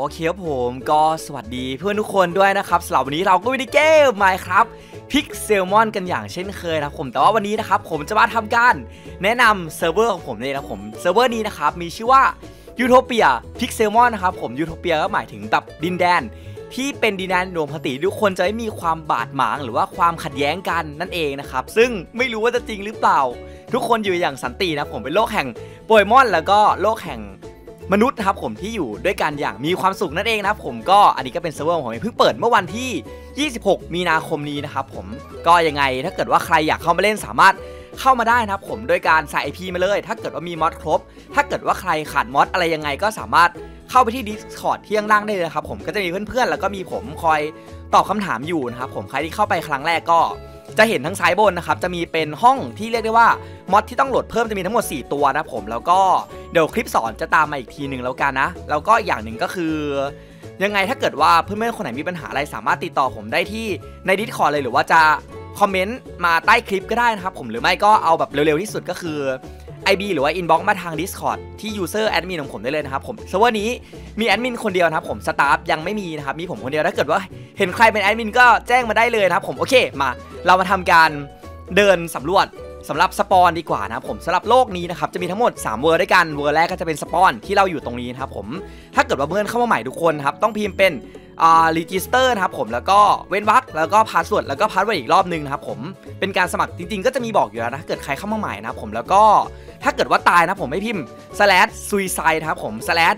โอเคครับผมก็สวัสดีเพื่อนทุกคนด้วยนะครับสำหรับวันนี้เราก็อยู่ในเกม Minecraft Pixelmon กันอย่างเช่นเคยนะครับผมแต่ว่าวันนี้นะครับผมจะมาทำการแนะนำเซิร์ฟเวอร์ของผมเลยนะผมเซิร์ฟเวอร์นี้นะครับมีชื่อว่า Utopia Pixelmon นะครับผม Utopia ก็หมายถึงแบบดินแดนที่เป็นดินแดนรวมปกติทุกคนจะไม่มีความบาดหมางหรือว่าความขัดแย้งกันนั่นเองนะครับซึ่งไม่รู้ว่าจะจริงหรือเปล่าทุกคนอยู่อย่างสันตินะผมเป็นโลกแห่งโปเกมอนแล้วก็โลกแห่งมนุษย์นะครับผมที่อยู่ด้วยกันอย่างมีความสุขนั่นเองนะครับผมก็อันนี้ก็เป็นเซิร์ฟเวอร์ของผมเพิ่งเปิดเมื่อวันที่26มีนาคมนี้นะครับผมก็ยังไงถ้าเกิดว่าใครอยากเข้ามาเล่นสามารถเข้ามาได้นะครับผมโดยการใส่ IP มาเลยถ้าเกิดว่ามีมอดครบถ้าเกิดว่าใครขาดมอดอะไรยังไงก็สามารถเข้าไปที่ Discord ที่ข้างล่างได้เลยครับผมก็จะมีเพื่อนๆแล้วก็มีผมคอยตอบคำถามอยู่นะครับผมใครที่เข้าไปครั้งแรกก็จะเห็นทั้งซ้ายบนนะครับจะมีเป็นห้องที่เรียกได้ว่ามอดที่ต้องโหลดเพิ่มจะมีทั้งหมด4ตัวนะผมแล้วก็เดี๋ยวคลิปสอนจะตามมาอีกทีหนึ่งแล้วกันนะแล้วก็อย่างหนึ่งก็คือยังไงถ้าเกิดว่าเพื่อนๆคนไหนมีปัญหาอะไรสามารถติดต่อผมได้ที่ใน Discord เลยหรือว่าจะคอมเมนต์มาใต้คลิปก็ได้นะครับผมหรือไม่ก็เอาแบบเร็วๆที่สุดก็คือ IB หรือว่า Inbox มาทาง Discord ที่ User Admin ของผมได้เลยนะครับผมเซิร์ฟเวอร์นี้มีแอดมินคนเดียวนะครับผมสตาฟยังไม่มีนะครับมีผมคนเดียวถ้าเกิดว่าเห็นใครเป็นแอดมินก็แจ้งมาได้เลยนะครับผมโอเคมาเรามาทำการเดินสำรวจสำหรับสปอนดีกว่านะครับผมสำหรับโลกนี้นะครับจะมีทั้งหมด3เวอร์ด้วยกันเวอร์แรกก็จะเป็นสปอนที่เราอยู่ตรงนี้นะครับผมถ้าเกิดว่าเพื่อนเข้ามาใหม่ทุกคนครับต้องพิมพ์เป็นregister นะครับผมแล้วก็เว้นวรรคแล้วก็พาสเวิร์ดแล้วก็พาสเวิร์ดอีกรอบนึงนะครับผมเป็นการสมัครจริงๆก็จะมีบอกอยู่แล้วนะเกิดใครเข้ามาใหม่นะครับผมแล้วก็ถ้าเกิดว่าตายนะผมไม่พิมพ์ /suicide นะครับผม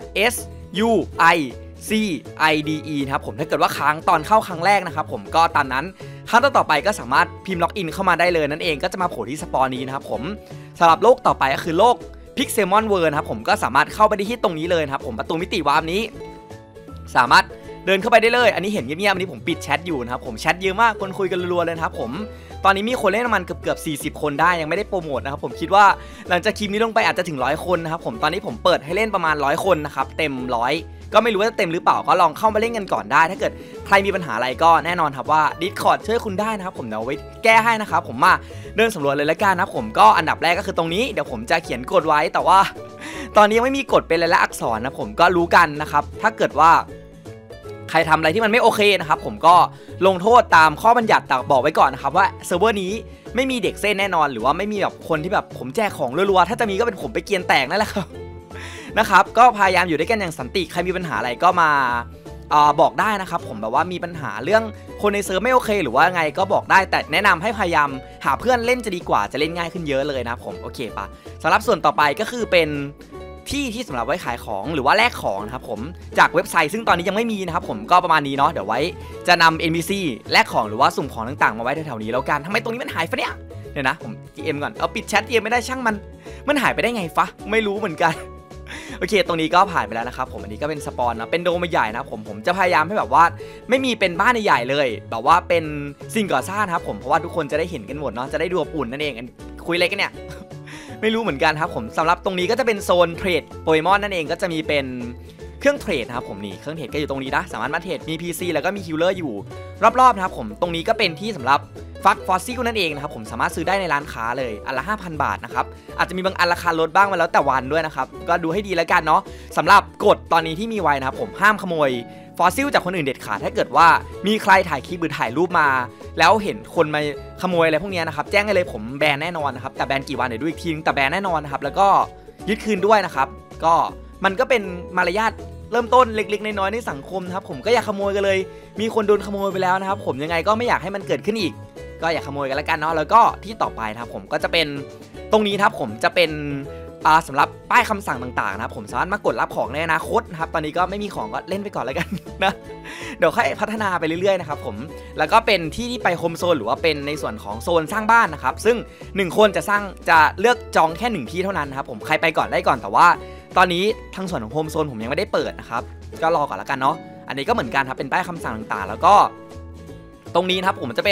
/suicide นะครับผมถ้าเกิดว่าค้างตอนเข้าครั้งแรกนะครับผมก็ตามนั้นครั้งต่อไปก็สามารถพิมพ์ล็อกอินเข้ามาได้เลยนั่นเองก็จะมาโผล่ที่สปอนนี้นะครับผมสำหรับโลกต่อไปก็คือโลก Pixelmon World นะครับผมก็สามารถเข้าไปได้ที่ตรงนี้เลยนะครับผมประตูมิติวาร์ปนี้สามารถเดินเข้าไปได้เลยอันนี้เห็นเงียบๆอันนี้ผมปิดแชทอยู่นะครับผมแชทเยอะมากคนคุยกันรัวๆเลยนะครับผมตอนนี้มีคนเล่นประมาณเกือบ40คนได้ยังไม่ได้โปรโมทนะครับผมคิดว่าหลังจากคลิปนี้ลงไปอาจจะถึง100คนนะครับผมตอนนี้ผมเปิดให้เล่นประมาณ100คนนะครับเต็ม100ก็ไม่รู้ว่าจะเต็มหรือเปล่าก็ลองเข้ามาเล่นกันก่อนได้ถ้าเกิดใครมีปัญหาอะไรก็แน่นอนครับว่า Discord ช่วยคุณได้นะครับผมเดี๋ยวไว้แก้ให้นะครับผมมาเดินสำรวจเลยละกันนะผมก็อันดับแรกก็คือตรงนี้เดี๋ยวผมจะเขียนกฎไว้แต่ว่าตอนนี้ยังไม่มีกฎเป็นลายลักษณ์อักษรนะผมก็รู้กันนะครับถ้าเกิดว่าใครทำอะไรที่มันไม่โอเคนะครับผมก็ลงโทษตามข้อบัญญัติแต่บอกไว้ก่อนนะครับว่าเซิร์ฟเวอร์นี้ไม่มีเด็กเส้นแน่นอนหรือว่าไม่มีแบบคนที่แบบผมแจกของรัวๆถ้าจะมีก็เป็นผมไปเกียนแตกนั่นแหละครับนะครับก็พยายามอยู่ด้วยกันอย่างสันติใครมีปัญหาอะไรก็มาบอกได้นะครับผมแบบว่ามีปัญหาเรื่องคนในเซิร์ฟไม่โอเคหรือว่าไงก็บอกได้แต่แนะนำให้พยายามหาเพื่อนเล่นจะดีกว่าจะเล่นง่ายขึ้นเยอะเลยนะผมโอเคปะสำหรับส่วนต่อไปก็คือเป็นที่สำหรับไว้ขายของหรือว่าแลกของนะครับผมจากเว็บไซต์ซึ่งตอนนี้ยังไม่มีนะครับผมก็ประมาณนี้เนาะเดี๋ยวไว้จะนำ NPC แลกของหรือว่าสุ่มของต่างๆมาไว้แถวๆนี้แล้วกันทำไมตรงนี้มันหายไปเนี่ยเดี๋ยวนะผม GM ก่อนเอาปิดแชท GM ไม่ได้ช่างมันหายไปได้ไงฟะไม่รู้เหมือนกันโอเคตรงนี้ก็ผ่านไปแล้วนะครับผมอันนี้ก็เป็นสปอนนะเป็นโดมใหญ่นะผมจะพยายามให้แบบว่าไม่มีเป็นบ้านใหญ่เลยแบบว่าเป็นสิ่งก่อสร้างครับผมเพราะว่าทุกคนจะได้เห็นกันหมดเนาะจะได้ดูอบอุ่นนั่นเองคุยอะไรกันเนี่ยไม่รู้เหมือนกันครับผมสำหรับตรงนี้ก็จะเป็นโซนเทรดโปเกมอนนั่นเองก็จะมีเป็นเครื่องเทรดนะครับผมนี่เครื่องเทรดก็อยู่ตรงนี้นะสามารถมาเทรดมี PC แล้วก็มีฮิลเลอร์อยู่รอบๆนะครับผมตรงนี้ก็เป็นที่สำหรับฟักฟอสซิลนั่นเองนะครับผมสามารถซื้อได้ในร้านค้าเลยอันละ 5,000 บาทนะครับอาจจะมีบางอันราคาลดบ้างมาแล้วแต่วันด้วยนะครับก็ดูให้ดีแล้วกันเนาะสำหรับกฎตอนนี้ที่มีไว้นะครับผมห้ามขโมยฟอสซิลจากคนอื่นเด็ดขาดถ้าเกิดว่ามีใครถ่ายคลิปหรือถ่ายรูปมาแล้วเห็นคนมาขโมยอะไรพวกนี้นะครับแจ้งให้เลยผมแบนแน่นอนนะครับแต่แบนกี่วันเดี๋ยวดูอีกทีนึงแต่แบนแน่นอนนะครับแล้วก็ยึดคืนด้วยนะครับก็มันก็เป็นมารยาทเริ่มต้นเล็กๆน้อยๆในสังคมนะครับผมก็อยากขโมยกันเลยมีคนโดนขโมยไปแล้วนะครับผมยังไงก็ไม่อยากให้มันเกิดขึ้นอีกก็อย่าขโมยกันแล้วกันเนาะแล้วก็ที่ต่อไปนะครับผมก็จะเป็นตรงนี้ครับผมจะเป็นสำหรับป้ายคำสั่งต่างๆนะครับผมสามารถมากดรับของในอนาคตนะครับตอนนี้ก็ไม่มีของก็เล่นไปก่อนแล้วกันนะเดี๋ยวค่อยพัฒนาไปเรื่อยๆนะครับผมแล้วก็เป็นที่ที่ไปโฮมโซนหรือว่าเป็นในส่วนของโซนสร้างบ้านนะครับซึ่ง1คนจะเลือกจองแค่1ที่เท่านั้นนะครับผมใครไปก่อนได้ก่อนแต่ว่าตอนนี้ทางส่วนของโฮมโซนผมยังไม่ได้เปิดนะครับก็รอก่อนแล้วกันเนาะอันนี้ก็เหมือนกันครับเป็นป้ายคำสั่งต่างๆแล้วก็ตรงนี้นะครับผมจะเป็น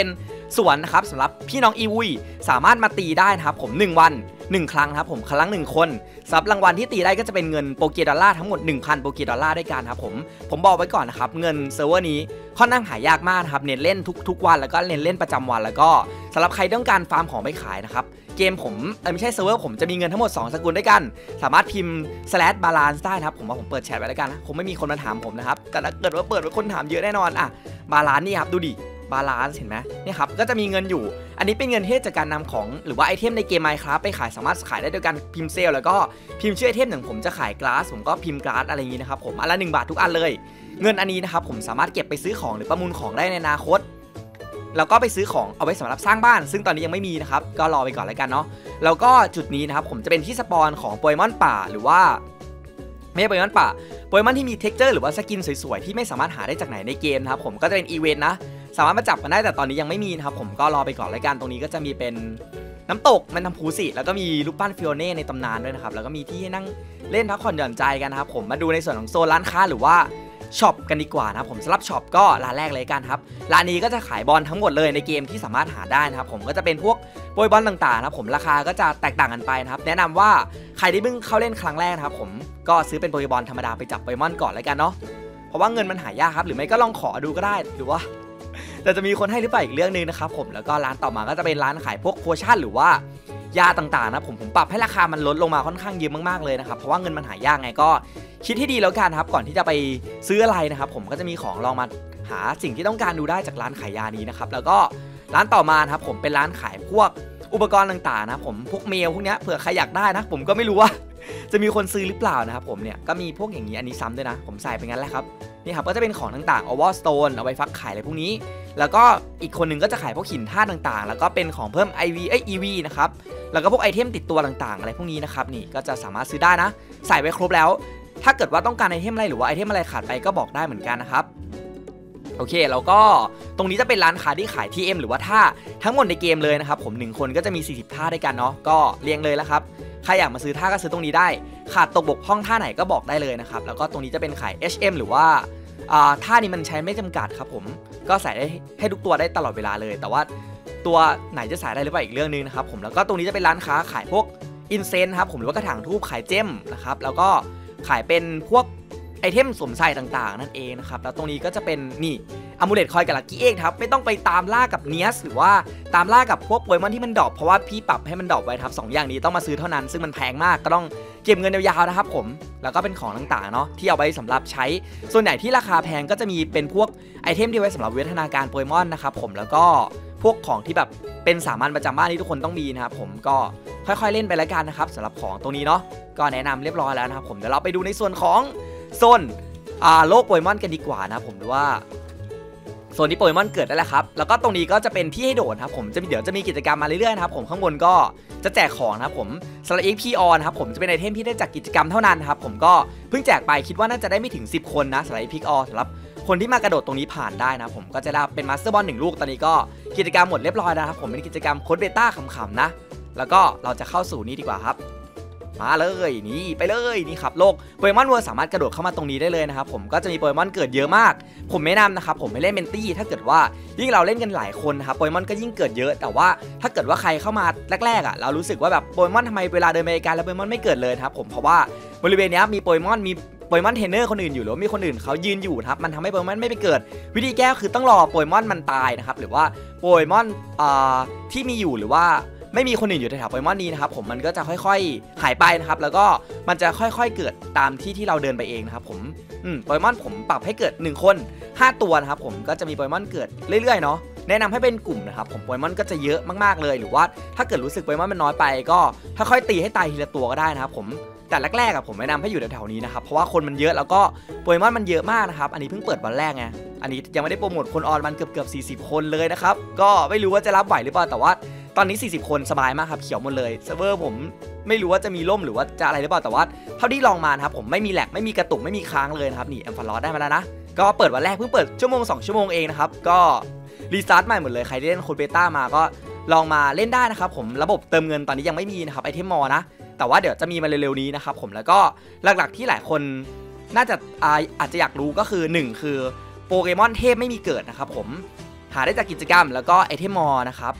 ส่วนนะครับสำหรับพี่น้องอีวุยสามารถมาตีได้นะครับผม1วัน1ครั้งครับผมครั้ง1คนสำหรับรางวัลที่ตีได้ก็จะเป็นเงินโปเกดอลลาร์ทั้งหมด 1,000 โปเกดอลลาร์ด้วยกันครับผมบอกไว้ก่อนนะครับเงินเซิร์ฟเวอร์นี้ค่อนข้างหายากมากครับเน้นเล่นทุกวันแล้วก็เน้นเล่นประจำวันแล้วก็สำหรับใครต้องการฟาร์มของไปขายนะครับเกมผมไม่ใช่เซิร์ฟเวอร์ผมจะมีเงินทั้งหมด2สกุลด้วยกันสามารถพิมพ์ /balance ได้นะครับผมว่าผมเปิดแชทไว้แล้วกันนะคงไม่มีคนมาถามผมนะครับแต่ถ้าเกิดว่าเปิดไว้คนถามเยอะแน่นอนอ่ะบาลานซ์นี่ครับดูดิบาลานซ์เห็นไหมนี่ครับก็จะมีเงินอยู่อันนี้เป็นเงินที่จากการนำของหรือว่าไอเทมในเกม Minecraft ไปขายสามารถขายได้โดยการพิมพ์เซลแล้วก็พิมพ์ชื่อไอเทมอย่างผมจะขายกลาสผมก็พิมพ์กลาสอะไรอย่างนี้นะครับผมอันละ1 บาททุกอันเลยเงินอันนี้นะครับผมสามารถเก็บไปซื้อของหรือประมูลของได้ในอนาคตแล้วก็ไปซื้อของเอาไว้สำหรับสร้างบ้านซึ่งตอนนี้ยังไม่มีนะครับก็รอไปก่อนแล้วกันเนาะแล้วก็จุดนี้นะครับผมจะเป็นที่สปอนของโปเกมอนป่าหรือว่าไม่ใช่โปเกมอนป่าโปเกมอนที่มีเท็กเจอร์หรือว่าสกินสวยๆที่ไม่สามารถหาได้จากไหนในเกมนะครับผมก็จะเป็นอีเวนต์นะสามารถมาจับกันได้แต่ตอนนี้ยังไม่มีนะครับผมก็รอไปก่อนแล้วกันตรงนี้ก็จะมีเป็นน้ำตกมันทำพูสิแล้วก็มีรูปปั้นฟิโอเน่ในตำนานด้วยนะครับแล้วก็มีที่ให้นั่งเล่นพักผ่อนหย่อนใจกันนะครับผมมาดูในส่วนของโซนร้านค้าหรือว่าช็อปกันดีกว่านะครับผมสำหรับช็อปก็ร้านแรกเลยกันครับร้านนี้ก็จะขายบอลทั้งหมดเลยในเกมที่สามารถหาได้นะครับผมก็จะเป็นพวกโปเกมอนต่างๆนะครับผมราคาก็จะแตกต่างกันไปนะครับแนะนำว่าใครที่เพิ่งเข้าเล่นครั้งแรกนะครับผมก็ซื้อเป็นโปเกมอนธรรมดาไปจับโปเกมอนก่อนแล้วกันเนาะเพราะว่าเงินมันหายากครับหรือไม่ก็ลองขอดูก็ได้หรือว่าแต่จะมีคนให้หรือเปล่าอีกเรื่องนึงนะครับผมแล้วก็ร้านต่อมาก็จะเป็นร้านขายพวกโพชั่นหรือว่ายาต่างๆนะผมปรับให้ราคามันลดลงมาค่อนข้างเยอะมากๆเลยนะครับเพราะว่าเงินมันหายากไงก็คิดให้ดีแล้วกันครับก่อนที่จะไปซื้ออะไรนะครับผมก็จะมีของลองมาหาสิ่งที่ต้องการดูได้จากร้านขายยานี้นะครับแล้วก็ร้านต่อมาครับผมเป็นร้านขายพวกอุปกรณ์ต่างๆนะผมพวกเมลพวกนี้เผื่อใครอยากได้นะผมก็ไม่รู้ว่าจะมีคนซื้อหรือเปล่านะครับผมเนี่ยก็มีพวกอย่างนี้อันนี้ซ้ำด้วยนะผมใส่ไปงั้นแหละครับนี่ครับก็จะเป็นของต่างๆเอาวอลสโตนเอาไว้ฟักขายอะไรพวกนี้แล้วก็อีกคนนึงก็จะขายพวกหินธาตุต่างๆแล้วก็เป็นของเพิ่ม EV นะครับแล้วก็พวกไอเทมติดตัวต่างๆอะไรพวกนี้นะครับนี่ก็จะสามารถซื้อได้นะใส่ไว้ครบแล้วถ้าเกิดว่าต้องการไอเทมอะไรหรือว่าไอเทมอะไรขาดไปก็บอกได้เหมือนกันนะครับโอเคแล้วก็ตรงนี้จะเป็นร้านค้าที่ขาย TM หรือว่าท่าทั้งหมดในเกมเลยนะครับผม1คนก็จะมี40ท่าด้วยกันเนาะก็เรียงเลยแล้วครับใครอยากมาซื้อท่าก็ซื้อตรงนี้ได้ขาดตกบกพร่องท่าไหนก็บอกได้เลยนะครับแล้วก็ตรงนี้จะเป็นขาย HM หรือว่าท่านี้มันใช้ไม่จำกัดครับผมก็ใส่ได้ให้ทุกตัวได้ตลอดเวลาเลยแต่ว่าตัวไหนจะใส่ได้หรือเปล่าอีกเรื่องนึงนะครับผมแล้วก็ตรงนี้จะเป็นร้านค้าขายพวกอินเซนส์ครับผมหรือว่ากระถางทูบขายเจมนะครับแล้วก็ขายเป็นพวกไอเทมสวมใส่ต่างๆนั่นเองนะครับแล้วตรงนี้ก็จะเป็นนี่อะมูเลตคอยกับลัคกี้เอ็กครับไม่ต้องไปตามล่ากับเนียสหรือว่าตามล่ากับพวกโปเกมอนที่มันดรอปเพราะว่าพี่ปรับให้มันดรอปไว้ครับ2อย่างนี้ต้องมาซื้อเท่านั้นซึ่งมันแพงมากก็ต้องเก็บเงินยาวๆนะครับผมแล้วก็เป็นของต่างๆเนาะที่เอาไว้สำหรับใช้ส่วนใหญ่ที่ราคาแพงก็จะมีเป็นพวกไอเทมที่ไว้สำหรับวิวัฒนาการโปเกมอนนะครับผมแล้วก็พวกของที่แบบเป็นสามัญประจำบ้านที่ทุกคนต้องมีนะครับผมก็ค่อยๆเล่นไปแล้วกันนะครับสำหรับของตรงนี้เนาะก็แนะนำเรียบร้อยแล้วนะครับผมเดี๋ยวเราไปดูในส่วนของโซนโลกโปเกมอนกันดีกว่านะผมดูว่าโซนที่โปเกมอนเกิดได้แล้วครับแล้วก็ตรงนี้ก็จะเป็นที่ให้โดดครับผมเดี๋ยวจะมีกิจกรรมมาเรื่อยๆนะครับผมข้างบนก็จะแจกของนะครับผมสำหรับ XP on ครับผมจะเป็นไอเทมที่ได้จากกิจกรรมเท่านั้นครับผมก็เพิ่งแจกไปคิดว่าน่าจะได้ไม่ถึง10คนนะสำหรับ XP on สำหรับคนที่มากระโดดตรงนี้ผ่านได้นะผมก็จะได้เป็นมาสเตอร์บอล1ลูกตอนนี้ก็กิจกรรมหมดเรียบร้อยแล้วครับผมเป็นกิจกรรมโค้ดเบต้าขำๆนะแล้วก็เราจะเข้าสู่นี้ดีกว่าครับมาเลยนี่ไปเลยนี่ครับโลกโปเกมอนเวิร์สามารถกระโดดเข้ามาตรงนี้ได้เลยนะครับผมก็จะมีโปเกมอนเกิดเยอะมากผมแนะนำนะครับผมให้เล่นเมนตี้ถ้าเกิดว่ายิ่งเราเล่นกันหลายคนนะครับโปเกมอนก็ยิ่งเกิดเยอะแต่ว่าถ้าเกิดว่าใครเข้ามาแรกๆอ่ะเรารู้สึกว่าแบบโปเกมอนทำไมเวลาเดินไปไกลแล้วโปเกมอนไม่เกิดเลยครับผมเพราะว่าบริเวณนี้มีโปเกมอนเทรนเนอร์คนอื่นอยู่หรือมีคนอื่นเขายืนอยู่ครับมันทำให้โปเกมอนไม่ไปเกิดวิธีแก้คือต้องรอโปเกมอนมันตายนะครับหรือว่าโปเกมอนที่มีอยู่หรือว่าไม่มีคนอื่นอยู่แถวโปเกมอนนี้นะครับผมมันก็จะค่อยๆหายไปนะครับแล้วก็มันจะค่อยๆเกิดตามที่เราเดินไปเองนะครับผมโปเกมอนผมปรับให้เกิด1คน5ตัวนะครับผมก็จะมีโปเกมอนเกิดเรื่อยๆเนาะแนะนำให้เป็นกลุ่มนะครับผมโปเกมอนก็จะเยอะมากๆเลยหรือว่าถ้าเกิดรู้สึกโปเกมอนมันน้อยไปก็ค่อยๆตีให้ตายทีละตัวก็ได้นะครับผมแต่แรกๆผมแนะนำให้อยู่แถวๆนี้นะครับเพราะว่าคนมันเยอะแล้วก็โปเกมอนมันเยอะมากนะครับอันนี้เพิ่งเปิดวันแรกไงอันนี้ยังไม่ได้โปรโมทคนออนมันเกือบ40คนเลยนะครับก็ไม่รู้ว่าจะรับไหวหรือเปล่าแต่ว่าตอนนี้40คนสบายมากครับเขียวหมดเลยเซิร์ฟเวอร์ผมไม่รู้ว่าจะมีล่มหรือว่าจะอะไรหรือเปล่าแต่ว่าเท่าที่ลองมานะครับผมไม่มีแหลกไม่มีกระตุกไม่มีค้างเลยนะครับนี่แอมฟาร์ลอสได้มาแล้วนะก็เปิดวันแรกเพิ่งเปิดชั่วโมง2ชั่วโมงเองนะครับก็รีสตาร์ทใหม่หมดเลยใครที่เล่นโค้ดเบต้ามาก็ลองมาเล่นได้นะครับผมระบบเติมเงินตอนนี้ยังไม่มีนะครับไอเทมมอนะแต่ว่าเดี๋ยวจะมีมาเร็วๆนี้นะครับผมแล้วก็หลักๆที่หลายคนน่าจะอาจจะอยากรู้ก็คือ1คือโปเกมอนเทพไม่มีเกิดนะครับผมหาได้จากกิจกรรมแล้วก็ไอเทมมอลนะครับ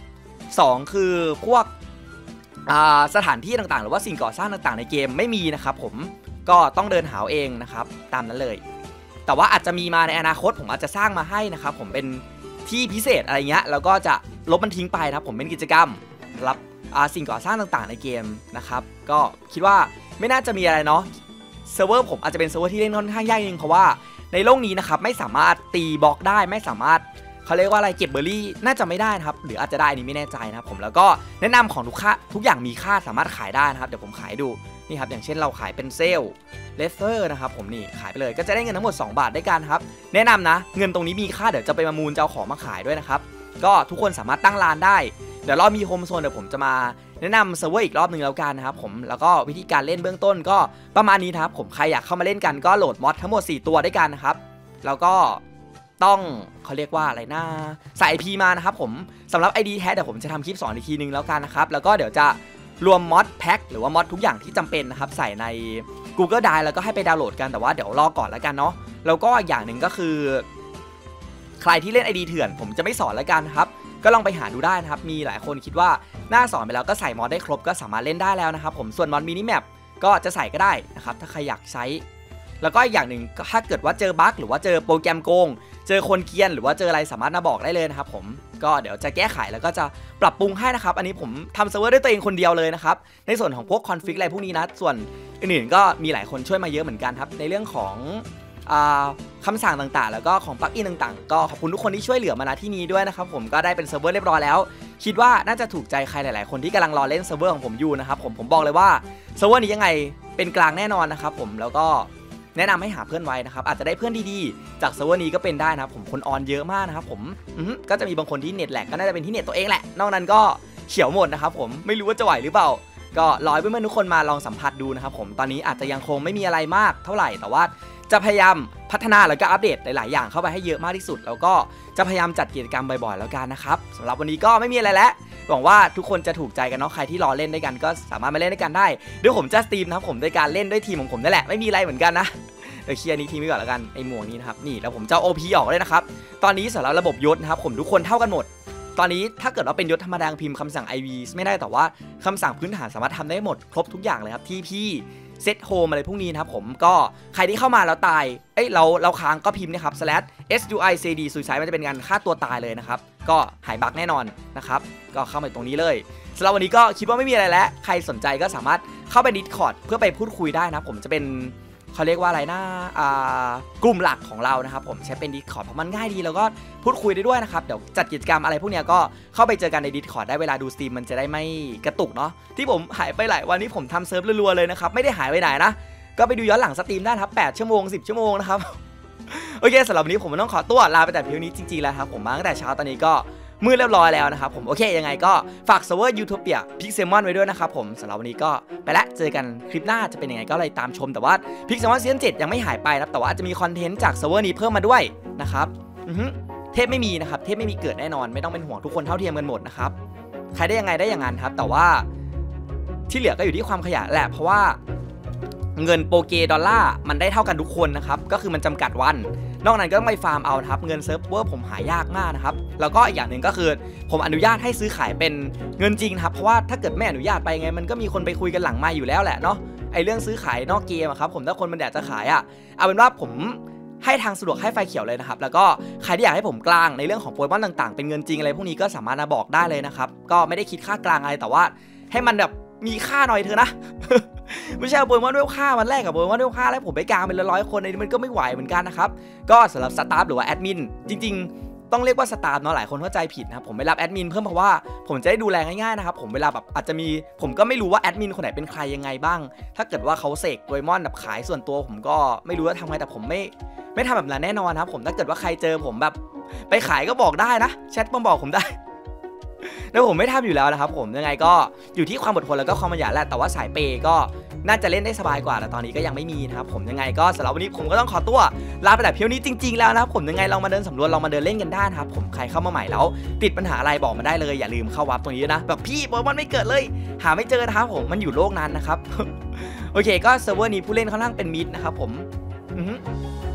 2คือพวกสถานที่ต่างๆหรือว่าสิ่งก่อสร้างต่างๆในเกมไม่มีนะครับผมก็ต้องเดินหาเองนะครับตามนั้นเลยแต่ว่าอาจจะมีมาในอนาคตผมอาจจะสร้างมาให้นะครับผมเป็นที่พิเศษอะไรเงี้ยแล้วก็จะลบมันทิ้งไปนะครับผมเป็นกิจกรรมรับสิ่งก่อสร้างต่างๆในเกมนะครับก็คิดว่าไม่น่าจะมีอะไรเนาะเซิร์ฟเวอร์ผมอาจจะเป็นเซิร์ฟเวอร์ที่เล่นค่อนข้างยากจริงเพราะว่าในโลกนี้นะครับไม่สามารถตีบล็อกได้ไม่สามารถเขาเรียกว่าอะไรเก็บเบอร์รี่น่าจะไม่ได้นะครับหรืออาจจะได้นี่ไม่แน่ใจนะครับผมแล้วก็แนะนำของทุกอย่างมีค่าสามารถขายได้นะครับเดี๋ยวผมขายดูนี่ครับอย่างเช่นเราขายเป็นเซลเลสเตอร์นะครับผมนี่ขายไปเลยก็จะได้เงินทั้งหมด2 บาทได้กันครับแนะนำนะเงินตรงนี้มีค่าเดี๋ยวจะไปประมูลจะเอาของมาขายด้วยนะครับก็ทุกคนสามารถตั้งร้านได้เดี๋ยวรอบมีโฮมโซนเดี๋ยวผมจะมาแนะนำเซิร์ฟเวอร์อีกรอบนึงแล้วกันนะครับผมแล้วก็วิธีการเล่นเบื้องต้นก็ประมาณนี้ครับผมใครอยากเข้ามาเล่นกันก็โหลดมอดทั้งหมด4 ตัวด้วยกันนะครับแล้วก็ต้องเขาเรียกว่าอะไรนะใส่ IP มานะครับผมสำหรับ ID แท้เดี๋ยวผมจะทำคลิปสอนอีกทีนึงแล้วกันนะครับแล้วก็เดี๋ยวจะรวมมอดแพ็คหรือว่ามอดทุกอย่างที่จำเป็นนะครับใส่ใน Google Drive แล้วก็ให้ไปดาวน์โหลดกันแต่ว่าเดี๋ยวรอก่อนแล้วกันเนาะแล้วก็อย่างหนึ่งก็คือใครที่เล่น ID เถื่อนผมจะไม่สอนแล้วกันครับก็ลองไปหาดูได้นะครับมีหลายคนคิดว่าน่าสอนไปแล้วก็ใส่มอดได้ครบก็สามารถเล่นได้แล้วนะครับผมส่วนมอดมินิแมปก็จะใส่ก็ได้นะครับถ้าใครอยากใช้แล้วก็อีกอย่างหนึ่งถ้าเกิดว่าเจอบั๊กหรือว่าเจอโปรแกรมโกงเจอคนเกรียนหรือว่าเจออะไรสามารถมาบอกได้เลยนะครับผมก็เดี๋ยวจะแก้ไขแล้วก็จะปรับปรุงให้นะครับอันนี้ผมทำเซิร์ฟเวอร์ด้วยตัวเองคนเดียวเลยนะครับในส่วนของพวกคอนฟิกอะไรพวกนี้นะส่วนอื่นๆก็มีหลายคนช่วยมาเยอะเหมือนกันครับในเรื่องของคำสั่งต่างๆแล้วก็ของปลั๊กอินต่างๆก็ขอบคุณทุกคนที่ช่วยเหลือมาณที่นี้ด้วยนะครับผมก็ได้เป็นเซิร์ฟเวอร์เรียบร้อยแล้วคิดว่าน่าจะถูกใจใครหลายๆคนที่กำลังรอเล่นเซิร์ฟเวอร์ของผมอยู่นะครับผมบอกเลยว่าเซิร์ฟเวอร์นี้ยังไงเป็นกลางแน่นอนนะครับผมแล้วก็แนะนำให้หาเพื่อนไว้นะครับอาจจะได้เพื่อนดีๆจากเซิร์ฟเวอร์นี้ก็เป็นได้นะครับผมคนออนเยอะมากนะครับผมก็จะมีบางคนที่เน็ตแหลกก็น่าจะเป็นที่เน็ตตัวเองแหละนอกนั้นก็เขียวหมดนะครับผมไม่รู้ว่าจะไหวหรือเปล่าก็รอให้เพื่อนๆทุกคนมาลองสัมผัสดูนะครับผมตอนนี้อาจจะยังคงไม่มีอะไรมากเท่าไหร่แต่ว่าจะพยายามพัฒนาแล้วก็อัปเดตหลายๆอย่างเข้าไปให้เยอะมากที่สุดแล้วก็จะพยายามจัดกิจกรรมบ่อยๆแล้วกันนะครับสำหรับวันนี้ก็ไม่มีอะไรแล้วหวังว่าทุกคนจะถูกใจกันเนาะใครที่รอเล่นด้วยกันก็สามารถมาเล่นด้วยกันได้เดี๋ยวผมจะสตรีมนะครับผมด้วยการเล่นด้วยทีมของผมนั่นแหละไม่มีอะไรเหมือนกันนะเดี๋ยวเคลียร์นี้ทีมไว้ก่อนแล้วกันไอ้หมวกนี้นะครับนี่แล้วผมจะ OP ออกเลยนะครับตอนนี้สำหรับระบบยศนะครับผมทุกคนเท่ากันหมดตอนนี้ถ้าเกิดว่าเป็นยศธรรมดาพิมพ์คำสั่ง IV ไม่ได้แต่ว่าคำสั่งพื้นฐานสามารถทำได้หมดครบทุกอย่างเลยครับTPเซตโฮมอะไรพวกนี้นะครับผมก็ใครที่เข้ามาแล้วตายเราค้างก็พิมพ์นะครับ /suicd สุดท้ายมันจะเป็นการฆ่าตัวตายเลยนะครับก็หายบั๊กแน่นอนนะครับก็เข้ามาตรงนี้เลยสำหรับวันนี้ก็คิดว่าไม่มีอะไรแล้วใครสนใจก็สามารถเข้าไป Discord เพื่อไปพูดคุยได้นะผมจะเป็นเขาเรียกว่าอะไรนะกลุ่มหลักของเรานะครับผมใช้เป็น Discord เพราะมันง่ายดีแล้วก็พูดคุยได้ด้วยนะครับเดี๋ยวจัดกิจกรรมอะไรพวกนี้ก็เข้าไปเจอกันใน Discord ได้เวลาดูสตรีมมันจะได้ไม่กระตุกเนาะที่ผมหายไปหลายวันนี้ผมทำเซิร์ฟรัวๆเลยนะครับไม่ได้หายไปไหนนะก็ไปดูย้อนหลังสตรีมได้ครับ8 ชั่วโมง10 ชั่วโมงนะครับโอเคสำหรับวันนี้ผมต้องขอตัวลาไปแต่เพียงนี้จริงๆแล้วครับผมมาตั้งแต่เช้าตอนนี้ก็มืดเรียบร้อยแล้วนะครับผมโอเคยังไงก็ฝากเซิร์ฟเวอร์ยูโทเปียพิกเซมอนไว้ด้วยนะครับผมสำหรับวันนี้ก็ไปละเจอกันคลิปหน้าจะเป็นยังไงก็เลยตามชมแต่ว่าพิกเซมอนซีซั่น7ยังไม่หายไปนะแต่ว่าจะมีคอนเทนต์จากเซิร์ฟเวอร์นี้เพิ่มมาด้วยนะครับเทพไม่มีนะครับเทพไม่มีเกิดแน่นอนไม่ต้องเป็นห่วงทุกคนเท่าเทียมกันหมดนะครับใครได้ยังไงได้อย่างนั้นครับแต่ว่าที่เหลือก็อยู่ที่ความขยันแหละเพราะว่าเงินโปเกดอลลาร์มันได้เท่ากันทุกคนนะครับก็คือมันจำกัดวันนอกนั้นก็ต้องไปฟาร์มเอาครับเงินเซิร์ฟเวอร์ผมหายากมากนะครับแล้วก็อีกอย่างหนึ่งก็คือผมอนุญาตให้ซื้อขายเป็นเงินจริงครับเพราะว่าถ้าเกิดไม่อนุญาตไปไงมันก็มีคนไปคุยกันหลังไมค์อยู่แล้วแหละเนาะไอเรื่องซื้อขายนอกเกมครับผมถ้าคนมันอยากจะขายเอาเป็นว่าผมให้ทางสะดวกให้ไฟเขียวเลยนะครับแล้วก็ใครที่อยากให้ผมกลางในเรื่องของโปรโมชั่นต่างๆเป็นเงินจริงอะไรพวกนี้ก็สามารถมาบอกได้เลยนะครับก็ไม่ได้คิดค่ากลางอะไรแต่ว่าให้มันแบบมีค่าหน่อยเถอะนะ ไม่ใช่โปรโมชั่นด้วยค่าวันแรกกับโปรโมชั่นด้วยค่าแล้วผมไปกลางเป็น100 คนในนี้มันก็ไม่ไหวเหมือนกันนะครับก็สำหรับสตาฟหรือว่าแอดมินจริงๆต้องเรียกว่าสตาฟเนาะหลายคนเข้าใจผิดนะครับผมไม่รับแอดมินเพิ่มเพราะว่าผมจะได้ดูแลง่ายๆนะครับผมเวลาแบบอาจจะมีผมก็ไม่รู้ว่าแอดมินคนไหนเป็นใครยังไงบ้างถ้าเกิดว่าเขาเสกโดยมอนแบบขายส่วนตัวผมก็ไม่รู้ว่าทำไงแต่ผมไม่ทำแบบนั้นแน่นอนครับผมถ้าเกิดว่าใครเจอผมแบบไปขายก็บอกได้นะแชทมาบอกผมได้แล้วผมไม่ทำอยู่แล้วนะครับผมยังไงก็อยู่ที่ความอดทนแล้วก็ความขยันแหละแต่ว่าสายเปย์ก็น่าจะเล่นได้สบายกว่าแต่ตอนนี้ก็ยังไม่มีนะครับผมยังไงก็สำหรับวันนี้ผมก็ต้องขอตัวลาไปแต่เพียงนี้จริงๆแล้วนะครับผมยังไงลองมาเดินสำรวจลองมาเดินเล่นกันได้นะครับผมใครเข้ามาใหม่แล้วติดปัญหาอะไรบอกมาได้เลยอย่าลืมเข้าวับตรงนี้นะแบบพี่โปเกมอนไม่เกิดเลยหาไม่เจอนะครับผมมันอยู่โลกนั้นนะครับ โอเคก็เซิร์ฟเวอร์นี้ผู้เล่นค่อนข้างเป็นมิดนะครับผม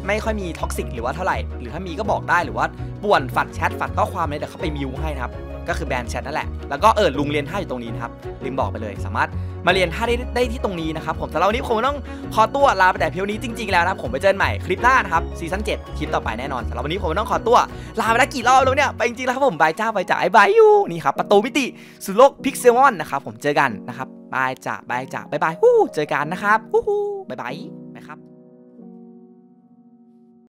ไม่ค่อยมีท็อกซิกหรือว่าเท่าไหร่หรือถ้ามีก็บอกได้หรือว่าป่วนฝัดแชทฝัดข้อความเลยเดี๋ยวเขาไปมิวให้นะครับก็คือแบนแชทนั่นแหละแล้วก็ลุงเรียนท่าอยู่ตรงนี้นะครับลืมบอกไปเลยสามารถมาเรียนท่าได้ที่ตรงนี้นะครับผมสำหรับวันนี้ผมต้องขอตัวลาไปแต่เพียงนี้จริงๆแล้วนะครับผมไปเจอกันใหม่คลิปหน้านะครับซีซั่น7คลิปต่อไปแน่นอนสำหรับวันนี้ผมต้องขอตัวลาไปแล้วกี่รอบแล้วเนี่ยไปจริงๆแล้วครับผมบายจ้าบายจ่าบายยูนี่ครับประตูมิติสู่โลกพิกเซลมอนนะครับผมเจอกันนะครับบายจ้าบายจ้าบายบายฮู้เจอกันนะครับฮู้บายบาย